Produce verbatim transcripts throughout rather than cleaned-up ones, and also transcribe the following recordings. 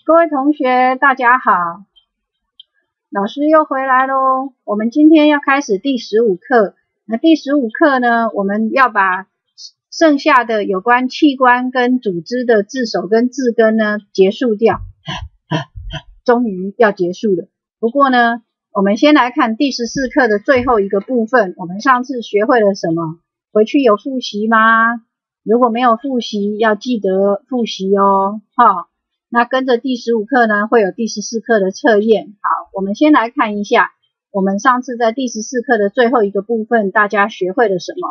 各位同学大家好，老师又回来咯。我们今天要开始第十五课。那第十五课呢，我们要把剩下的有关器官跟组织的字首跟字根呢结束掉。终于要结束了。不过呢，我们先来看第十四课的最后一个部分。我们上次学会了什么？回去有复习吗？如果没有复习，要记得复习哦。好，那跟着第十五课呢，会有第十四课的测验。好，我们先来看一下，我们上次在第十四课的最后一个部分，大家学会了什么？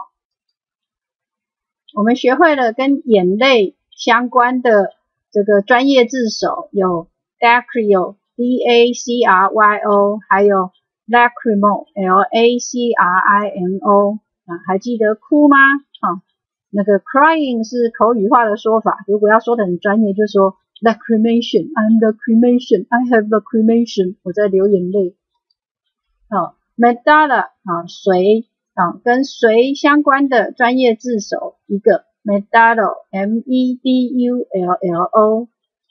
我们学会了跟眼泪相关的这个专业字首，有 dacryo D A C R Y O， 还有 lacrimal L A C R I M O。 啊，还记得哭吗？啊，那个 crying 是口语化的说法，如果要说的很专业，就说 lacrimation I'm lacrimation I have lacrimation 我在流眼泪。好 medulla 啊，髓啊，跟髓相关的专业字首一个 medulla M E D U L L O。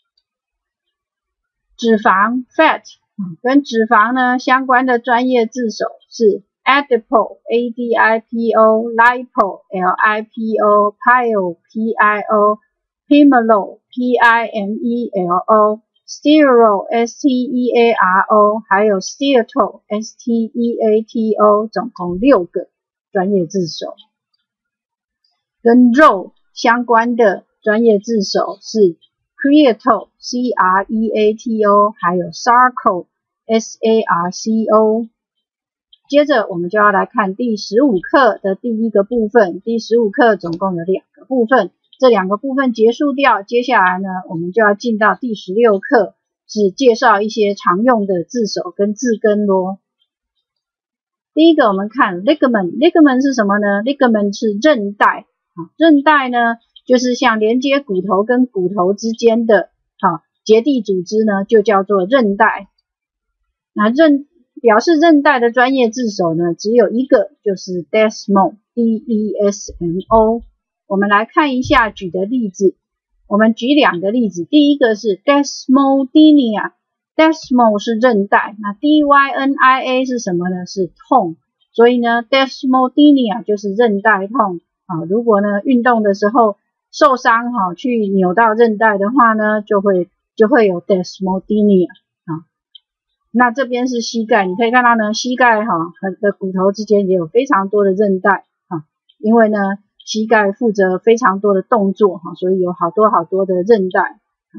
脂肪 fat 啊，跟脂肪呢相关的专业字首是 adipo A D I P O lipo L I P O pile P I O pimelo P I M E L O stearo S T E A R O 还有 steato S T E A T O 总共六个专业字首。跟肉相关的专业字首是 creato C R E A T O 还有 sarco S A R C O。 接着我们就要来看第十五课的第一个部分。第十五课总共有两个部分，这两个部分结束掉，接下来呢我们就要进到第十六课，是介绍一些常用的字首跟字根咯。第一个我们看 ligament， ligament 是什么呢？ ligament 是韧带，韧带呢就是像连接骨头跟骨头之间的好结缔组织呢，就叫做韧带。那韧表示韧带的专业字首呢，只有一个，就是 desmo D E S M O。 我们来看一下举的例子，我们举两个例子。第一个是 desmodynia， desmo 是韧带，那 D Y N I A 是什么呢？是痛，所以呢 desmodynia 就是韧带痛啊。如果呢运动的时候受伤哈，去扭到韧带的话呢，就会就会有 desmodynia。那这边是膝盖，你可以看到呢，膝盖哈和的骨头之间也有非常多的韧带啊，因为呢膝盖负责非常多的动作哈，所以有好多好多的韧带。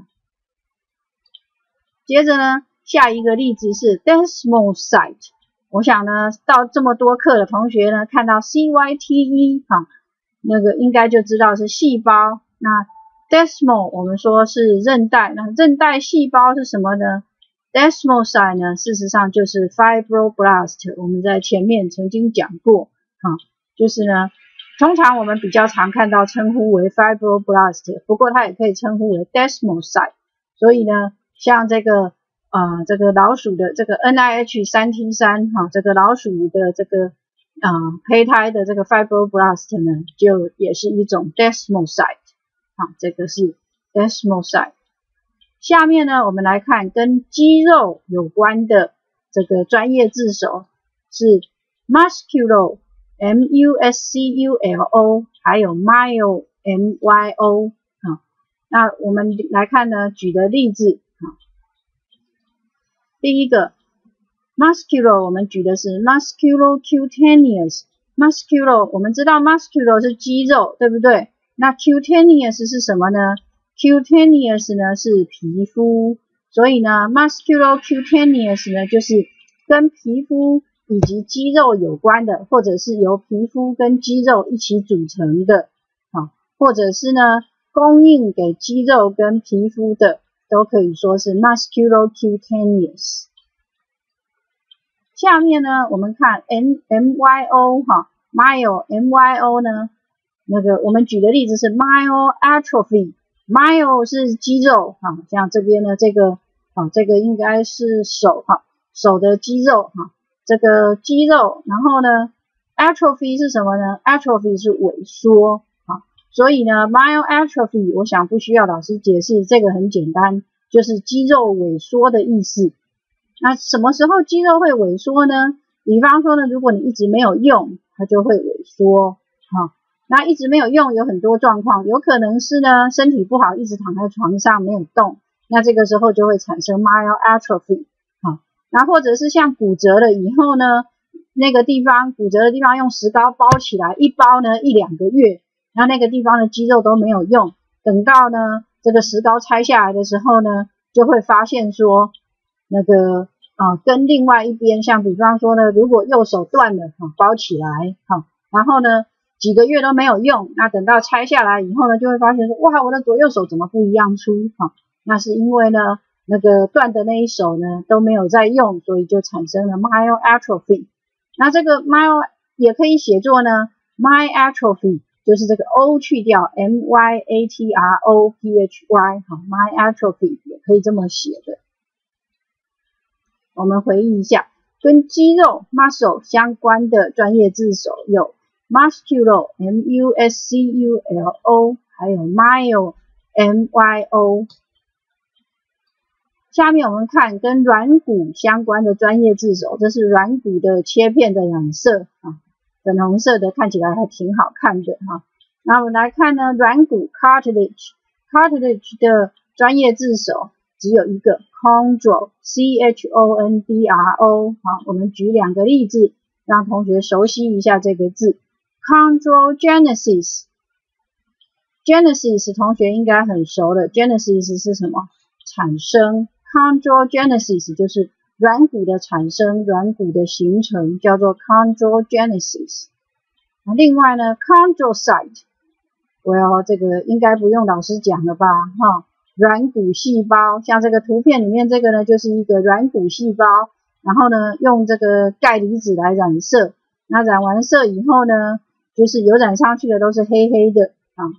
接着呢，下一个例子是 desmocyte。 我想呢，到这么多课的同学呢，看到 C Y T E 哈，那个应该就知道是细胞。那 desmo 我们说是韧带，那韧带细胞是什么呢？desmocyte 呢，事实上就是 fibroblast， 我们在前面曾经讲过，啊，就是呢，通常我们比较常看到称呼为 fibroblast， 不过它也可以称呼为 desmocyte。所以呢，像这个啊、呃，这个老鼠的这个 N I H 三 T 三 哈，这个老鼠的这个啊、呃、胚胎的这个 fibroblast 呢，就也是一种 desmocyte， 啊，这个是 desmocyte。下面呢，我们来看跟肌肉有关的这个专业字首是 musculo M U S C U L O 还有 myo M Y O。 好，那我们来看呢，举的例子。好，第一个 musculo 我们举的是 musculocutaneous。 musculo 我们知道 musculo 是肌肉，对不对？那 cutaneous 是什么呢？cutaneous 呢是皮肤，所以呢 musculocutaneous 呢就是跟皮肤以及肌肉有关的，或者是由皮肤跟肌肉一起组成的，好，或者是呢供应给肌肉跟皮肤的，都可以说是 musculocutaneous。 下面呢我们看 M Y O 哈 myo M Y O 呢，那个我们举的例子是 myoatrophy。myo 是肌肉哈，像这边呢这个啊，这个应该是手哈，手的肌肉哈，这个肌肉，然后呢 atrophy 是什么呢？ atrophy 是萎缩啊，所以呢 myoatrophy 我想不需要老师解释，这个很简单， 就是肌肉萎缩的意思。那什么时候肌肉会萎缩呢？比方说呢，如果你一直没有用，它就会萎缩。好，那一直没有用有很多状况，有可能是呢身体不好，一直躺在床上没有动，那这个时候就会产生 myoatrophy。好，那或者是像骨折了以后呢，那个地方骨折的地方用石膏包起来，一包呢一两个月，然后那个地方的肌肉都没有用，等到呢这个石膏拆下来的时候呢，就会发现说那个啊跟另外一边，像比方说呢，如果右手断了，啊、包起来，好，然后呢几个月都没有用，那等到拆下来以后呢，就会发现说，哇，我的左右手怎么不一样粗？好，那是因为呢那个断的那一手呢都没有在用，所以就产生了 myoatrophy。那这个 myo 也可以写作呢 myatrophy， 就是这个 o 去掉 m y a t r o p h y， 好 myatrophy 也可以这么写的。我们回忆一下，跟肌肉 muscle 相关的专业字首有 musculo m u s c u l o， 还有 myo m y o。下面我们看跟软骨相关的专业字首，这是软骨的切片的染色啊，粉红色的看起来还挺好看的哈。那我们来看呢，软骨 cartilage cartilage 的专业字首只有一个 chondro c h o n d r o。 好，我们举两个例子让同学熟悉一下这个字。 chondrogenesis genesis 同学应该很熟了， genesis 是什么？产生。chondrogenesis 就是软骨的产生，软骨的形成，叫做 chondrogenesis。另外呢 chondrocyte， well 这个应该不用老师讲了吧哈，软骨细胞，像这个图片里面这个呢就是一个软骨细胞，然后呢用这个钙离子来染色，那染完色以后呢，就是有染上去的都是黑黑的啊。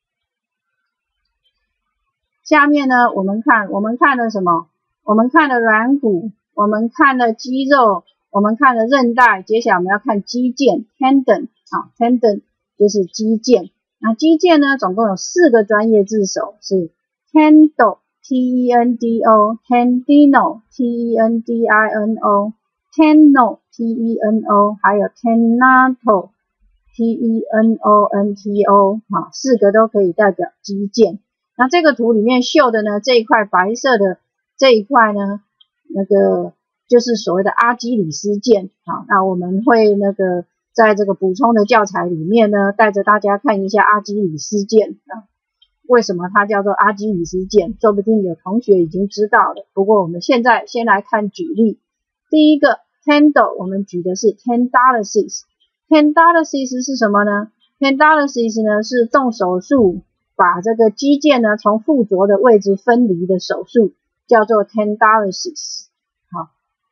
下面呢我们看我们看了什么？我们看了软骨，我们看了肌肉，我们看了韧带，接下来我们要看肌腱 tendon 啊 tendon 就是肌腱。那肌腱呢总共有四个专业字首，是 tendo t e n d o tendino t e n d i n o tenno t e n o 还有 tenato t e n o n t o 好，四个都可以代表肌腱。那这个图里面秀的呢，这一块白色的这一块呢，那个就是所谓的阿基里斯腱。好，那我们会那个在这个补充的教材里面呢，带着大家看一下阿基里斯腱啊，为什么它叫做阿基里斯腱？说不定有同学已经知道了。不过我们现在先来看举例。第一个 tendo， 我们举的是 tendialysis。tendialysis 是什么呢？ tendialysis 呢是动手术把这个肌腱呢从附着的位置分离的手术，叫做 tendialysis。 好，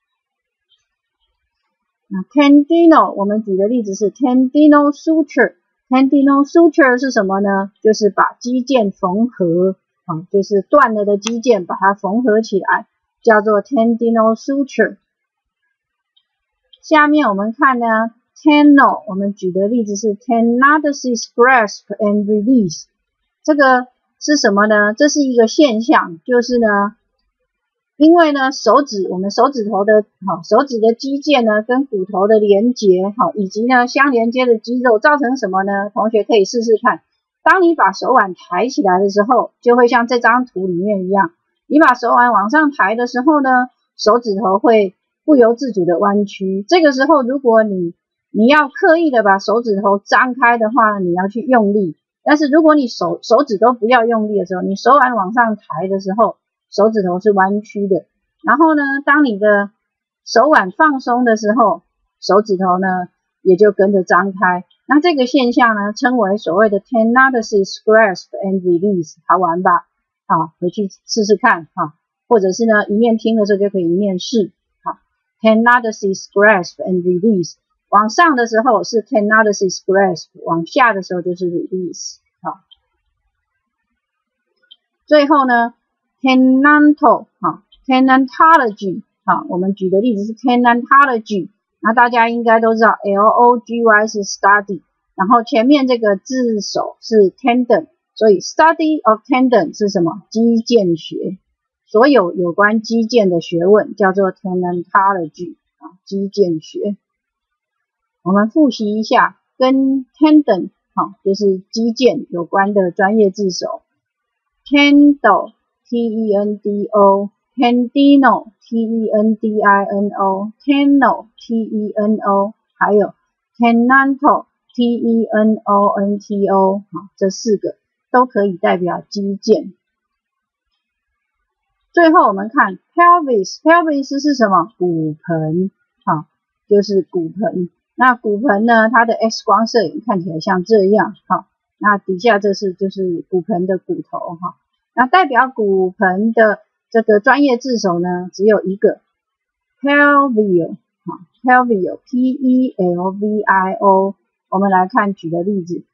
那 tendino 我们举的例子是 tendinal suture。 tendinal suture 是什么呢？就是把肌腱缝合，啊，就是断了的肌腱把它缝合起来，叫做 tendinal suture。 下面我们看呢 tenno， 我们举的例子是 tenodesis grasp and release。这个是什么呢？这是一个现象，就是呢，因为呢手指我们手指头的好手指的肌腱呢跟骨头的连结好，以及呢相连接的肌肉造成什么呢？同学可以试试看，当你把手腕抬起来的时候，就会像这张图里面一样，你把手腕往上抬的时候呢，手指头会不由自主的弯曲。这个时候如果你你要刻意的把手指头张开的话，你要去用力。但是如果你手手指都不要用力的时候，你手腕往上抬的时候，手指头是弯曲的。然后呢，当你的手腕放松的时候，手指头呢也就跟着张开。那这个现象呢称为所谓的 tenodesis grasp and release。 好玩吧？好，回去试试看哈，或者是呢一面听的时候就可以一面试。好 tenodesis grasp and release，往上的时候是 tenodesis grasp， 往下的时候就是 release。 好，最后呢 tenantal 好 tenantology 好，我们举的例子是 tenantology， 那大家应该都知道 L O G Y 是 study， 然后前面这个字首是 tendon， 所以 study of tendon 是什么？肌腱学。 所有有关肌腱的学问叫做 tendonology 啊，肌腱学。我们复习一下跟 tendon 好，就是肌腱有关的专业字首 tendo T E N D O tendino T E N D I N O teno T E N O 还有 tenonto T E N O N T O 好，这四个都可以代表肌腱。最后我们看 pelvis pelvis 是什么？骨盆，好，就是骨盆。那骨盆呢，它的 X 光摄影看起来像这样，好，那底下这是就是骨盆的骨头哈。那代表骨盆的这个专业字首呢，只有一个 pelvio 好 pelvio P E L V I O。我们来看举的例子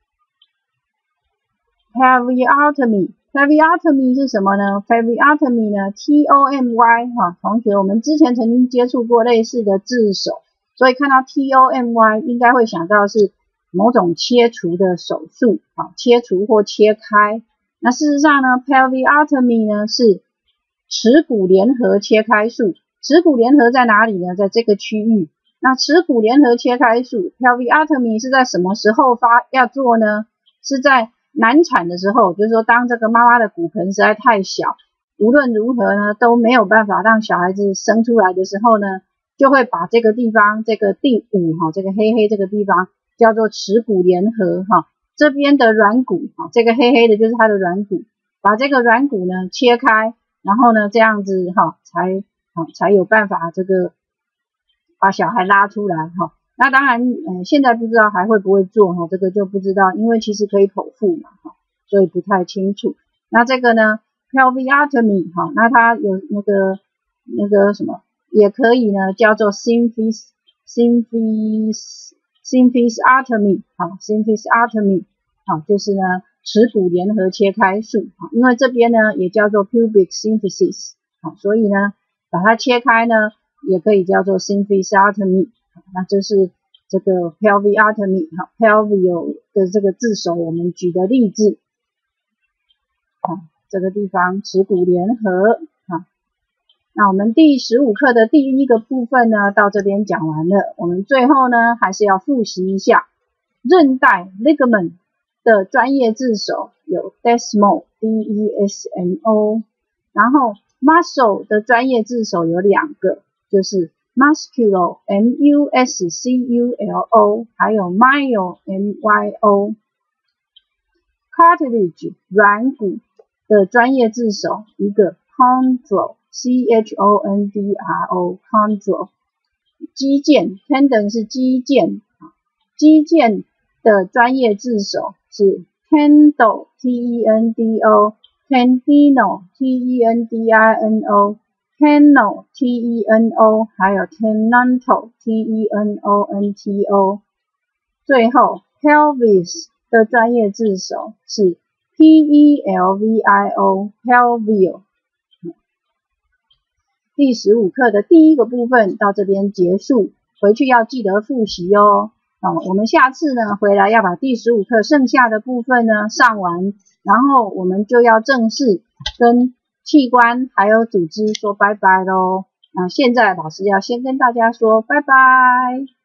pelviotomy pelviotomy 是什么呢？ pelviotomy 呢 T O M Y 哈，同学我们之前曾经接触过类似的字首，所以看到 T O M Y 应该会想到是某种切除的手术，好，切除或切开。那事实上呢 pelviotomy 呢是耻骨联合切开术。耻骨联合在哪里呢？在这个区域。那耻骨联合切开术 pelviotomy 是在什么时候发要做呢？是在难产的时候，就是说当这个妈妈的骨盆实在太小，无论如何呢都没有办法让小孩子生出来的时候呢，就会把这个地方这个第五哈，这个黑黑这个地方叫做耻骨联合哈，这边的软骨哈，这个黑黑的就是它的软骨，把这个软骨呢切开，然后呢这样子哈才才有办法这个把小孩拉出来哈。那当然呃现在不知道还会不会做哈，这个就不知道，因为其实可以剖腹嘛哈，所以不太清楚。那这个呢 pelviotomy 哈，那它有那个那个什么也可以呢叫做 symphysis symphysis symphysiotomy 好 symphysiotomy 好，就是呢耻骨联合切开术，因为这边呢也叫做 pubic symphysis 好，所以呢把它切开呢也可以叫做 symphysiotomy。那这是这个 pelviotomy 好 pelvio 的这个字首我们举的例子，好，这个地方耻骨联合好。那我们第十五课的第一个部分呢到这边讲完了，我们最后呢还是要复习一下韧带 ligament 的专业字首有 desmo D E S M O， 然后 muscle 的专业字首有两个，就是 musculo M U S C U L O 还有 myo M Y O。 cartilage 软骨的专业字首一个 chondro C H O N D R O chondro。 肌腱 tendon 是肌腱，肌腱的专业字首是 tendo T E N D O tendino T E N D I N O teno T E N O 还有 tenonto T E N O N T O。 最后 pelvis 的专业字首是 P E L V I O pelvio。 第十五课的第一个部分到这边结束，回去要记得复习哦。哦，我们下次呢回来要把第十五课剩下的部分呢上完，然后我们就要正式跟器官还有组织说拜拜咯。那现在老师要先跟大家说拜拜。